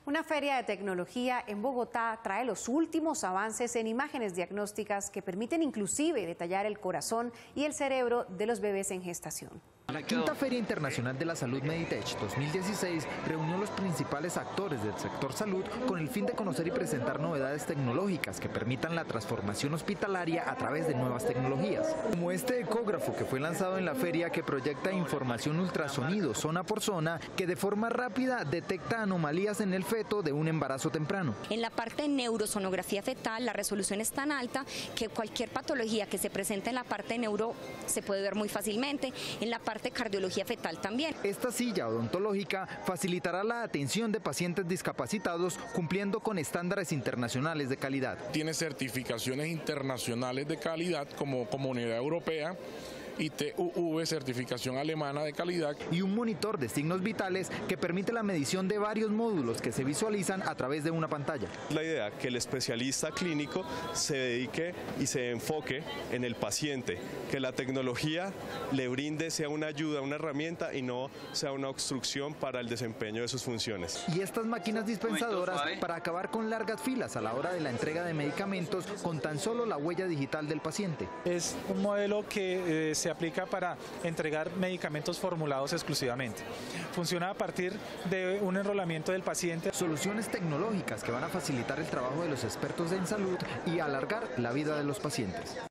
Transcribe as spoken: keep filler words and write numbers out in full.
Una feria de tecnología en Bogotá trae los últimos avances en imágenes diagnósticas que permiten inclusive detallar el corazón y el cerebro de los bebés en gestación. La Quinta Feria Internacional de la Salud Meditech dos mil dieciséis reunió a los principales actores del sector salud con el fin de conocer y presentar novedades tecnológicas que permitan la transformación hospitalaria a través de nuevas tecnologías. Como este ecógrafo que fue lanzado en la feria, que proyecta información ultrasonido zona por zona que de forma rápida detecta anomalías en el feto de un embarazo temprano. En la parte de neurosonografía fetal la resolución es tan alta que cualquier patología que se presente en la parte de neuro se puede ver muy fácilmente. En la parte de cardiología fetal también. Esta silla odontológica facilitará la atención de pacientes discapacitados cumpliendo con estándares internacionales de calidad. Tiene certificaciones internacionales de calidad como Comunidad Europea y T U V, certificación alemana de calidad. Y un monitor de signos vitales que permite la medición de varios módulos que se visualizan a través de una pantalla. La idea es que el especialista clínico se dedique y se enfoque en el paciente, que la tecnología le brinde sea una ayuda, una herramienta y no sea una obstrucción para el desempeño de sus funciones. Y estas máquinas dispensadoras para acabar con largas filas a la hora de la entrega de medicamentos con tan solo la huella digital del paciente. Es un modelo que eh, se aplica para entregar medicamentos formulados exclusivamente. Funciona a partir de un enrolamiento del paciente. Soluciones tecnológicas que van a facilitar el trabajo de los expertos en salud y alargar la vida de los pacientes.